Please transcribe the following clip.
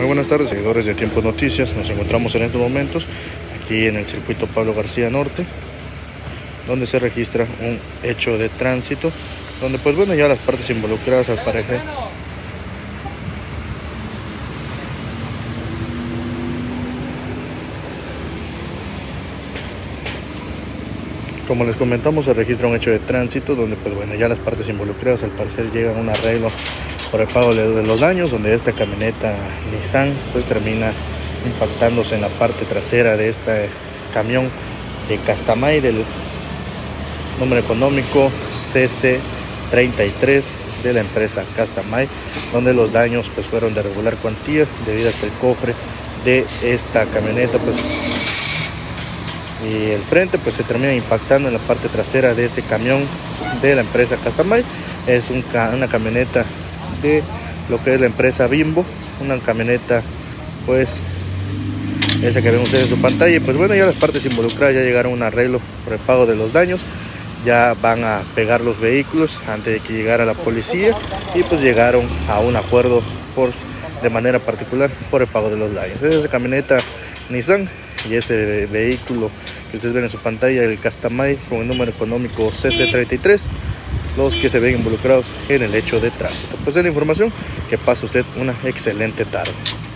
Muy buenas tardes, seguidores de Tiempo Noticias. Nos encontramos en estos momentos aquí en el circuito Pablo García Norte, donde se registra un hecho de tránsito, donde pues bueno, ya las partes involucradas al parecer como les comentamos, se registra un hecho de tránsito donde pues bueno, ya las partes involucradas al parecer llegan a un arreglo por el pago de los daños, donde esta camioneta Nissan pues termina impactándose en la parte trasera de este camión de Castamay del número económico CC33 de la empresa Castamay, donde los daños pues fueron de regular cuantía debido a que el cofre de esta camioneta pues y el frente pues se termina impactando en la parte trasera de este camión de la empresa Castamay. Es una camioneta de lo que es la empresa Bimbo, una camioneta pues esa que ven ustedes en su pantalla. Y pues bueno, ya las partes involucradas ya llegaron a un arreglo por el pago de los daños, ya van a pegar los vehículos antes de que llegara la policía y pues llegaron a un acuerdo de manera particular por el pago de los daños. Esa camioneta Nissan y ese vehículo que ustedes ven en su pantalla, el Castamay con el número económico CC33, los que se ven involucrados en el hecho de tránsito. Pues es la información. Que pase usted una excelente tarde.